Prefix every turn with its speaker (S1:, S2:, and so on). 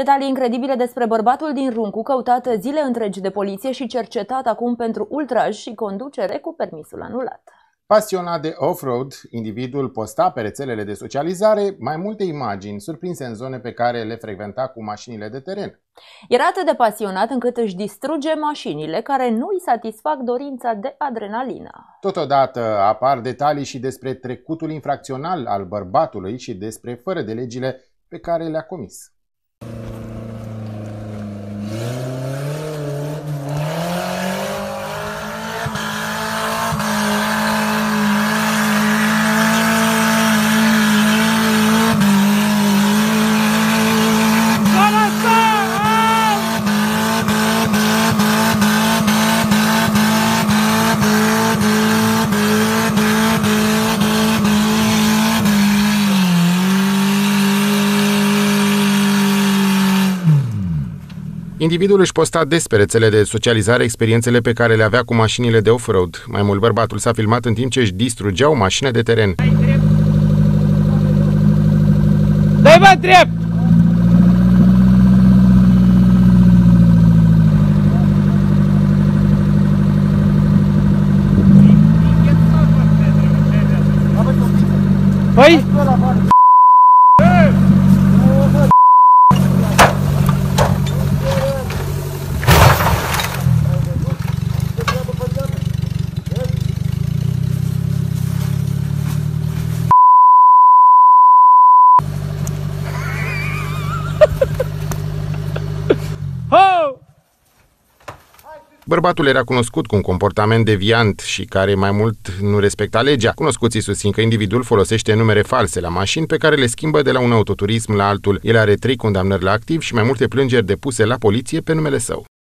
S1: Detalii incredibile despre bărbatul din Runcu, căutat zile întregi de poliție și cercetat acum pentru ultraj și conducere cu permisul anulat.
S2: Pasionat de off-road, individul posta pe rețelele de socializare mai multe imagini surprinse în zone pe care le frecventa cu mașinile de teren.
S1: Era atât de pasionat încât își distruge mașinile care nu îi satisfac dorința de adrenalină.
S2: Totodată apar detalii și despre trecutul infracțional al bărbatului și despre fără de legile pe care le-a comis. Individul își posta des pe rețele de socializare experiențele pe care le avea cu mașinile de off-road. Mai mult, bărbatul s-a filmat în timp ce își distrugea o mașină de teren.
S3: Dă-i bă, drept! Păi?
S2: Bărbatul era cunoscut cu un comportament deviant și care mai mult nu respecta legea. Cunoscuții susțin că individul folosește numere false la mașini pe care le schimbă de la un autoturism la altul. El are 3 condamnări la activ și mai multe plângeri depuse la poliție pe numele său.